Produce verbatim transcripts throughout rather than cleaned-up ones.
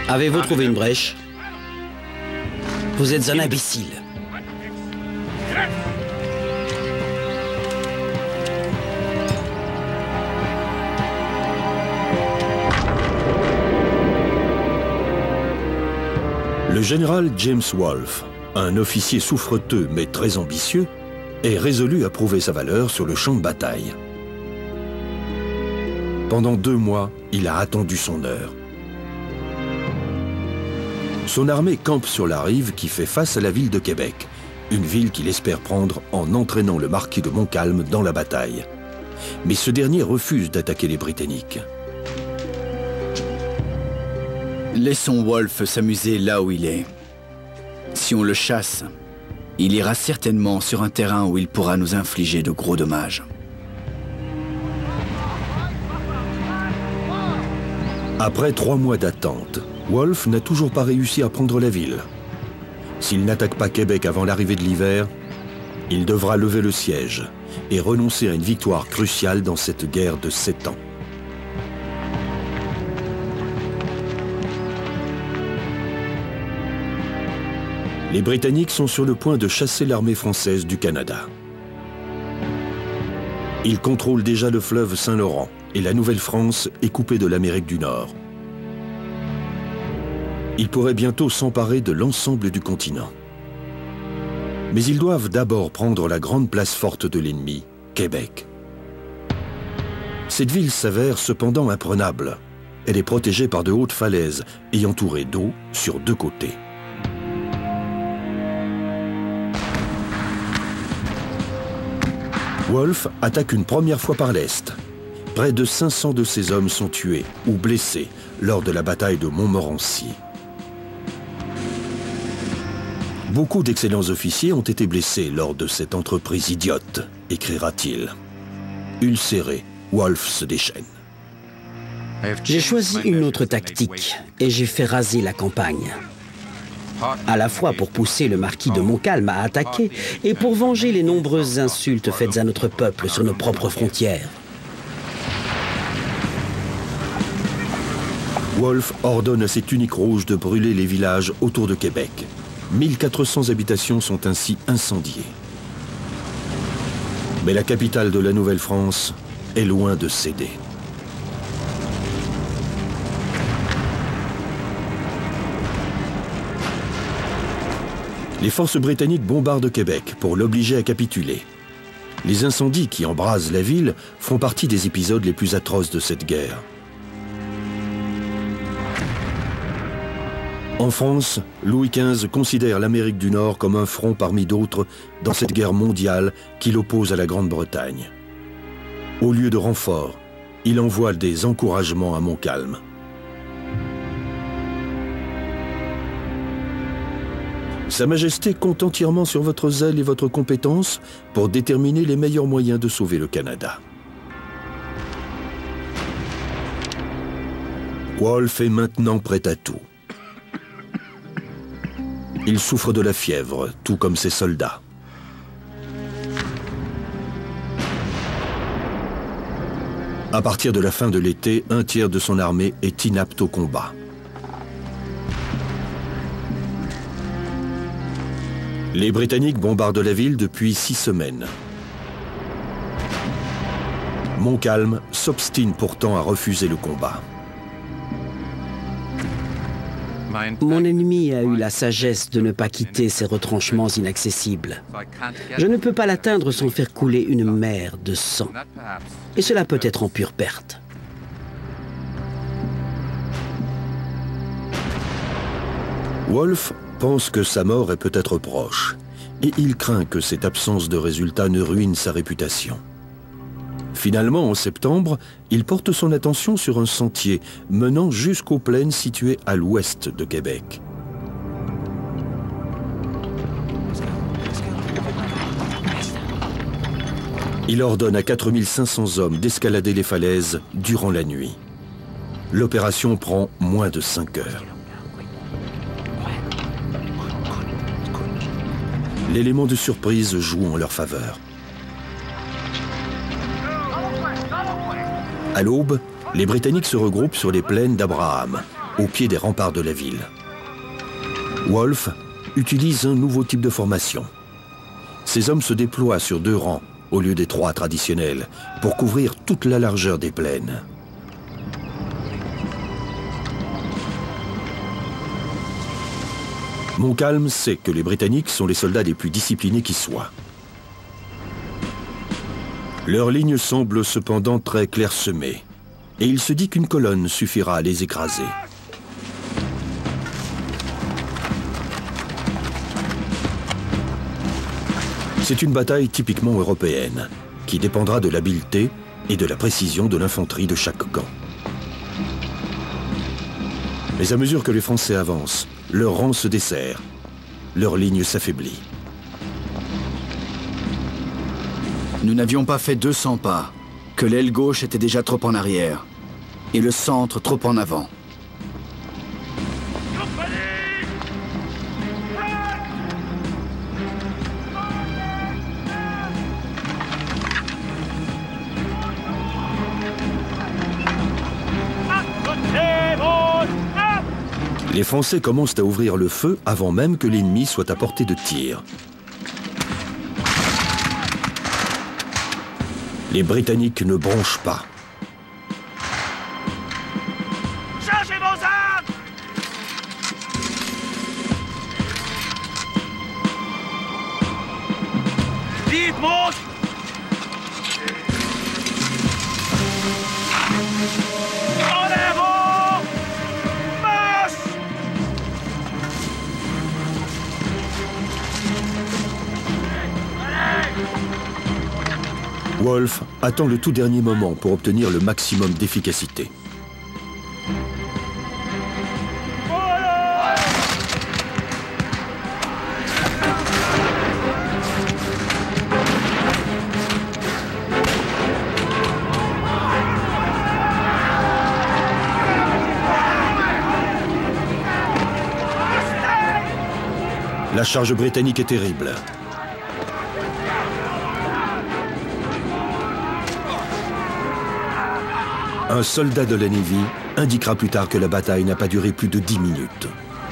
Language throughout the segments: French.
Avez-vous trouvé une brèche? Vous êtes un imbécile. Le général James Wolfe, un officier souffreteux mais très ambitieux, est résolu à prouver sa valeur sur le champ de bataille. Pendant deux mois, il a attendu son heure. Son armée campe sur la rive qui fait face à la ville de Québec, une ville qu'il espère prendre en entraînant le marquis de Montcalm dans la bataille. Mais ce dernier refuse d'attaquer les Britanniques. Laissons Wolfe s'amuser là où il est. Si on le chasse, il ira certainement sur un terrain où il pourra nous infliger de gros dommages. Après trois mois d'attente, Wolfe n'a toujours pas réussi à prendre la ville. S'il n'attaque pas Québec avant l'arrivée de l'hiver, il devra lever le siège et renoncer à une victoire cruciale dans cette guerre de sept ans. Les Britanniques sont sur le point de chasser l'armée française du Canada. Ils contrôlent déjà le fleuve Saint-Laurent et la Nouvelle-France est coupée de l'Amérique du Nord. Ils pourraient bientôt s'emparer de l'ensemble du continent. Mais ils doivent d'abord prendre la grande place forte de l'ennemi, Québec. Cette ville s'avère cependant imprenable. Elle est protégée par de hautes falaises et entourée d'eau sur deux côtés. Wolfe attaque une première fois par l'Est. Près de cinq cents de ses hommes sont tués ou blessés lors de la bataille de Montmorency. Beaucoup d'excellents officiers ont été blessés lors de cette entreprise idiote, écrira-t-il. Ulcéré, Wolfe se déchaîne. J'ai choisi une autre tactique et j'ai fait raser la campagne. À la fois pour pousser le marquis de Montcalm à attaquer et pour venger les nombreuses insultes faites à notre peuple sur nos propres frontières. Wolfe ordonne à ses tuniques rouges de brûler les villages autour de Québec. mille quatre cents habitations sont ainsi incendiées. Mais la capitale de la Nouvelle-France est loin de céder. Les forces britanniques bombardent Québec pour l'obliger à capituler. Les incendies qui embrasent la ville font partie des épisodes les plus atroces de cette guerre. En France, Louis quinze considère l'Amérique du Nord comme un front parmi d'autres dans cette guerre mondiale qui l'oppose à la Grande-Bretagne. Au lieu de renforts, il envoie des encouragements à Montcalm. Sa Majesté compte entièrement sur votre zèle et votre compétence pour déterminer les meilleurs moyens de sauver le Canada. Wolfe est maintenant prêt à tout. Il souffre de la fièvre, tout comme ses soldats. À partir de la fin de l'été, un tiers de son armée est inapte au combat. Les Britanniques bombardent la ville depuis six semaines. Montcalm s'obstine pourtant à refuser le combat. Mon ennemi a eu la sagesse de ne pas quitter ses retranchements inaccessibles. Je ne peux pas l'atteindre sans faire couler une mer de sang. Et cela peut être en pure perte. Wolfe pense que sa mort est peut-être proche, et il craint que cette absence de résultat ne ruine sa réputation. Finalement, en septembre, il porte son attention sur un sentier menant jusqu'aux plaines situées à l'ouest de Québec. Il ordonne à quatre mille cinq cents hommes d'escalader les falaises durant la nuit. L'opération prend moins de cinq heures. L'élément de surprise joue en leur faveur. À l'aube, les Britanniques se regroupent sur les plaines d'Abraham au pied des remparts de la ville. Wolfe utilise un nouveau type de formation. Ces hommes se déploient sur deux rangs, au lieu des trois traditionnels, pour couvrir toute la largeur des plaines. Montcalm sait que les Britanniques sont les soldats les plus disciplinés qui soient. Leur ligne semble cependant très clairsemée, et il se dit qu'une colonne suffira à les écraser. C'est une bataille typiquement européenne, qui dépendra de l'habileté et de la précision de l'infanterie de chaque camp. Mais à mesure que les Français avancent, leur rang se desserre, leur ligne s'affaiblit. Nous n'avions pas fait deux cents pas, que l'aile gauche était déjà trop en arrière, et le centre trop en avant. Les Français commencent à ouvrir le feu avant même que l'ennemi soit à portée de tir. Les Britanniques ne bronchent pas. Chargez vos armes! Vite, monte! En avant! Marche! Wolfe attend le tout dernier moment pour obtenir le maximum d'efficacité. La charge britannique est terrible. Un soldat de la Navy indiquera plus tard que la bataille n'a pas duré plus de dix minutes.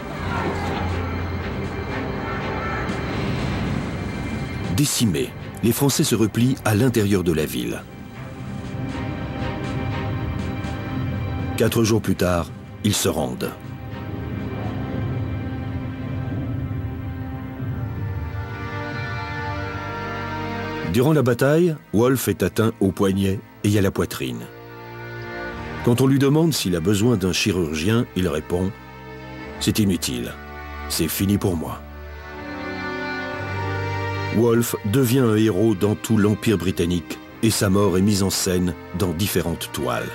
Décimés, les Français se replient à l'intérieur de la ville. Quatre jours plus tard, ils se rendent. Durant la bataille, Wolfe est atteint au poignet et à la poitrine. Quand on lui demande s'il a besoin d'un chirurgien, il répond « C'est inutile, c'est fini pour moi ». Wolfe devient un héros dans tout l'Empire britannique et sa mort est mise en scène dans différentes toiles.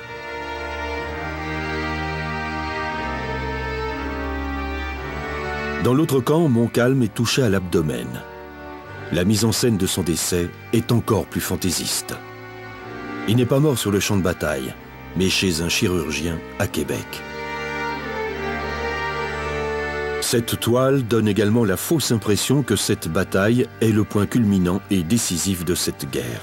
Dans l'autre camp, Montcalm est touché à l'abdomen. La mise en scène de son décès est encore plus fantaisiste. Il n'est pas mort sur le champ de bataille, mais chez un chirurgien à Québec. Cette toile donne également la fausse impression que cette bataille est le point culminant et décisif de cette guerre.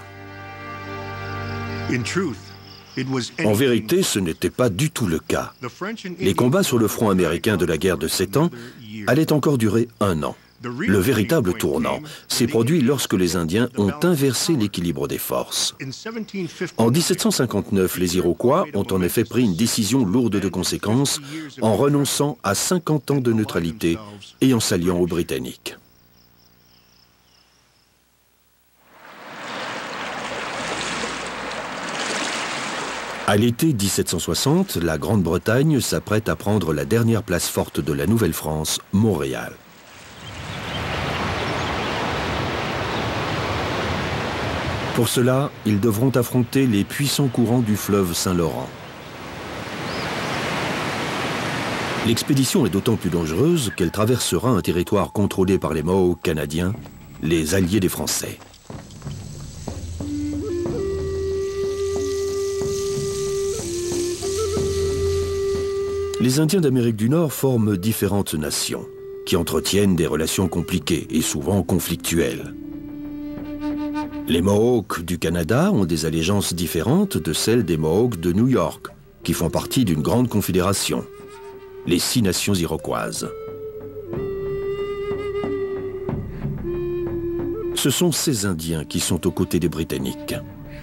En vérité, ce n'était pas du tout le cas. Les combats sur le front américain de la guerre de Sept Ans allaient encore durer un an. Le véritable tournant s'est produit lorsque les Indiens ont inversé l'équilibre des forces. En mille sept cent cinquante-neuf, les Iroquois ont en effet pris une décision lourde de conséquences en renonçant à cinquante ans de neutralité et en s'alliant aux Britanniques. À l'été mille sept cent soixante, la Grande-Bretagne s'apprête à prendre la dernière place forte de la Nouvelle-France, Montréal. Pour cela, ils devront affronter les puissants courants du fleuve Saint-Laurent. L'expédition est d'autant plus dangereuse qu'elle traversera un territoire contrôlé par les Mohawks canadiens, les alliés des Français. Les Indiens d'Amérique du Nord forment différentes nations, qui entretiennent des relations compliquées et souvent conflictuelles. Les Mohawks du Canada ont des allégeances différentes de celles des Mohawks de New York, qui font partie d'une grande confédération. les six nations iroquoises. Ce sont ces Indiens qui sont aux côtés des Britanniques.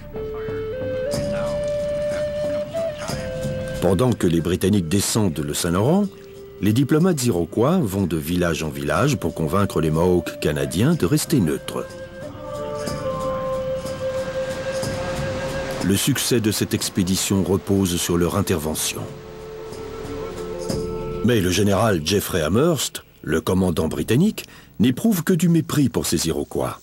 Pendant que les Britanniques descendent le Saint-Laurent, les diplomates iroquois vont de village en village pour convaincre les Mohawks canadiens de rester neutres. Le succès de cette expédition repose sur leur intervention. Mais le général Jeffrey Amherst, le commandant britannique, n'éprouve que du mépris pour ces Iroquois.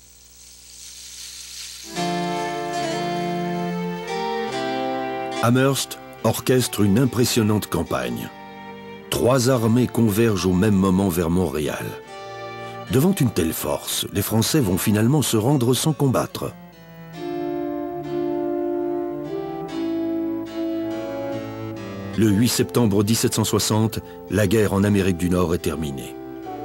Amherst orchestre une impressionnante campagne. Trois armées convergent au même moment vers Montréal. Devant une telle force, les Français vont finalement se rendre sans combattre. Le huit septembre mille sept cent soixante, la guerre en Amérique du Nord est terminée.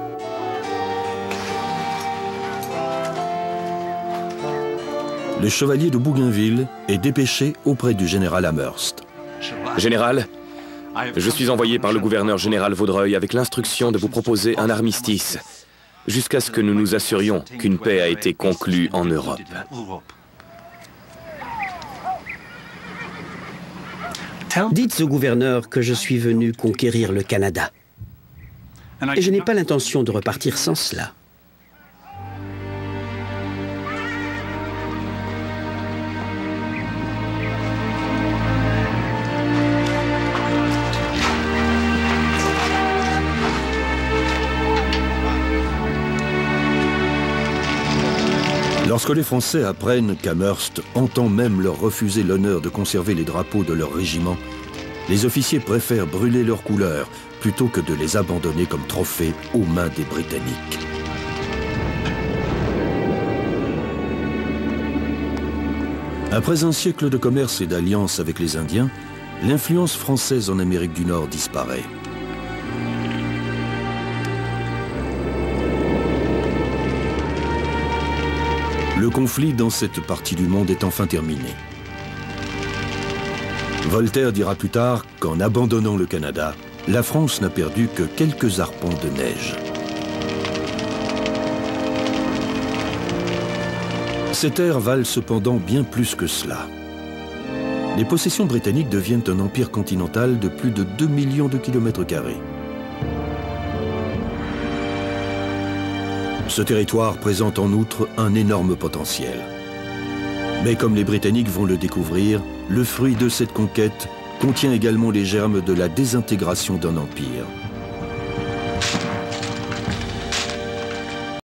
Le chevalier de Bougainville est dépêché auprès du général Amherst. Général, je suis envoyé par le gouverneur général Vaudreuil avec l'instruction de vous proposer un armistice, jusqu'à ce que nous nous assurions qu'une paix a été conclue en Europe. Dites au gouverneur que je suis venu conquérir le Canada. Et je n'ai pas l'intention de repartir sans cela. Lorsque les Français apprennent qu'Amherst entend même leur refuser l'honneur de conserver les drapeaux de leur régiment, les officiers préfèrent brûler leurs couleurs plutôt que de les abandonner comme trophées aux mains des Britanniques. Après un siècle de commerce et d'alliance avec les Indiens, l'influence française en Amérique du Nord disparaît. Le conflit dans cette partie du monde est enfin terminé. Voltaire dira plus tard qu'en abandonnant le Canada, la France n'a perdu que quelques arpents de neige. Ces terres valent cependant bien plus que cela. Les possessions britanniques deviennent un empire continental de plus de deux millions de kilomètres carrés. Ce territoire présente en outre un énorme potentiel. Mais comme les Britanniques vont le découvrir, le fruit de cette conquête contient également les germes de la désintégration d'un empire.